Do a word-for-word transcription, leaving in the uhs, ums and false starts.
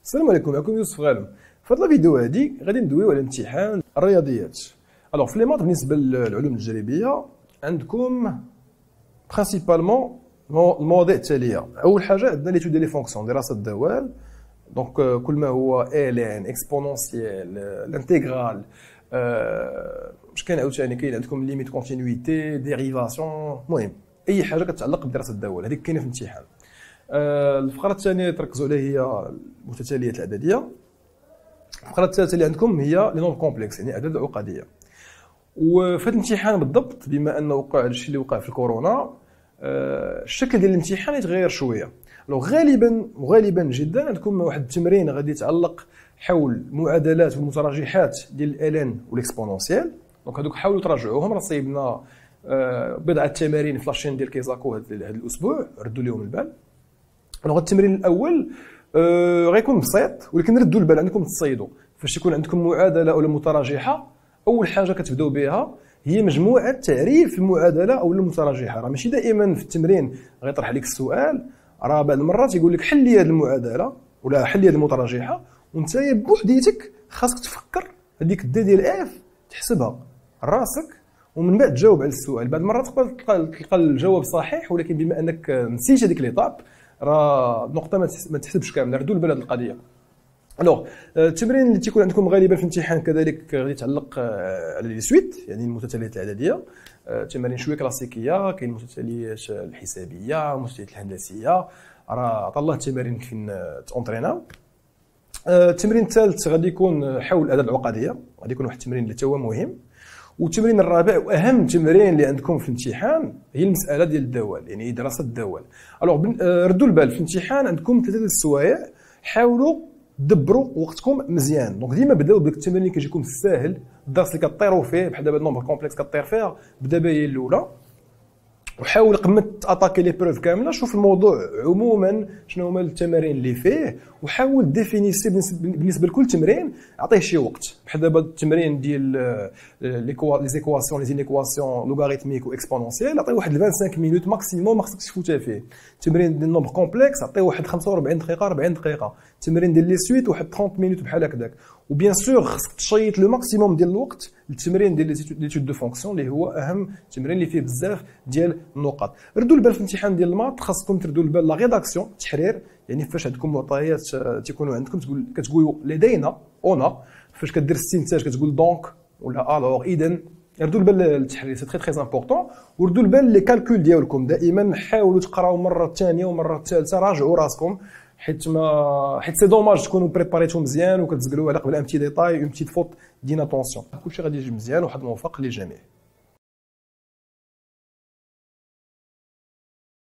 السلام عليكم، معكم يوسف غانم. في هذه الفيديو هذه غادي ندويو على امتحان الرياضيات. الوغ في لي مات بالنسبه للعلوم التجريبيه عندكم برينسيبالمون المواضيع التاليه. اول حاجه عندنا ليتود ديال لي فونكسيون، دراسه الدوال، دونك كل ما هو الين اكسبونونسيال الانتيغرال، واش كاين عاوتاني كاين عندكم ليميت كونتينيويتي ديريفاسيون، المهم اي حاجه كتعلق بدراسه الدوال هذيك كاينه في الامتحان. الفقره الثانيه تركزوا عليها هي المتتاليات العدديه. الفقره الثالثه اللي عندكم هي لي نومبر كومبلكس، يعني اعداد عقديه. وفي هذا الامتحان بالضبط بما انه وقع الشيء اللي وقع في الكورونا، الشكل ديال الامتحان يتغير شويه. لو غالبا وغالبا جدا عندكم واحد التمرين غادي يتعلق حول المعادلات والمتراجحات ديال الالين والاكسبونونسيال. دونك هذوك حاولوا تراجعوهم، راه صايبنا بضعه تمارين في لاشين ديال كيزاكو هذا الاسبوع، ردوا لهم البال. الوغ التمرين الاول آه غيكون بسيط، ولكن ردوا البال عندكم تصيدوا. فاش يكون عندكم معادله ولا متراجحه، اول حاجه كتبداو بها هي مجموعه تعريف المعادله او المتراجحه. راه ماشي دائما في التمرين غيطرح عليك السؤال، راه بعض المرات يقول لك حل لي هذه المعادله ولا حل لي هذه المتراجحه، وانت بوحديتك خاصك تفكر هذيك الدي ديال اف تحسبها راسك ومن بعد تجاوب على السؤال. بعض المرات تقدر تلقى الجواب صحيح، ولكن بما انك نسيت هذيك ليطاب راه النقطه ما تحسبش كامله. ردوا البال هذه القضيه. الوغ التمرين اللي تيكون عندكم غالبا في الامتحان كذلك غادي يتعلق على لي سويت، يعني المتتاليات العدديه. تمارين شويه كلاسيكيه، كاين المتتاليات الحسابيه، المتتاليات الهندسيه، راه عطا الله التمارين فين تونطريناو. التمرين الثالث غادي يكون حول الاعداد العقديه، غادي يكون واحد التمرين اللي هو مهم. والتمرين الرابع واهم تمرين اللي عندكم في الامتحان هي المساله ديال الدوال، يعني دراسه الدوال. الوغ ردوا البال في الامتحان عندكم ثلاثه السوايع، حاولوا دبروا وقتكم مزيان. دونك ديما بداو بداك التمرين اللي كيجيكم ساهل، الدرس اللي كطيروا فيه بحال دابا النومبر كومبلكس كطير فيها، بدا بها هي الاولى. وحاول قبل ما تاتاكي لي بروف كامله شوف الموضوع عموما شنو هما التمارين اللي فيه، وحاول ديفينيسي بالنسبه لكل تمرين عطيه شي وقت. بحال دابا التمرين ديال لي زيكواسيون لي زينيكواسيون لوغاريتميك واكسبونونسيال عطيه واحد خمسة وعشرين مينوت ماكسيموم، ما خصكش تفوتها فيه. التمرين ديال النومبر كومبلكس عطيه واحد خمسة وأربعين دقيقه أربعين دقيقه. التمرين ديال لي سويت واحد ثلاثين مينوت بحال هكذاك. وبيان سور خصك تشيط لو ماكسيموم ديال الوقت للتمرين ديال ليتود دو فونكسيون اللي هو اهم تمرين اللي فيه بزاف ديال النقط. ردوا البال في الامتحان ديال المات خاصكم تردوا البال لا ريداكسيون، التحرير، يعني فاش عندكم معطيات تيكونوا عندكم تقول كتقولوا لدينا اون، فاش كدير الاستنتاج كتقول دونك ولا الوغ اذا. ردوا البال للتحرير، سي تري تري امبورطون. وردوا البال لي كالكول ديالكم، دائما حاولوا تقراو مره ثانيه ومره ثالثه، راجعوا راسكم، حيت ما حيت سي دوماج تكونوا بريباريتو مزيان وكتزقلوا على قبل ان بتي ديتاي اون بتيت فوت دينا طونسيون. كلشي غادي يجي مزيان، وواحد الموفق للجميع.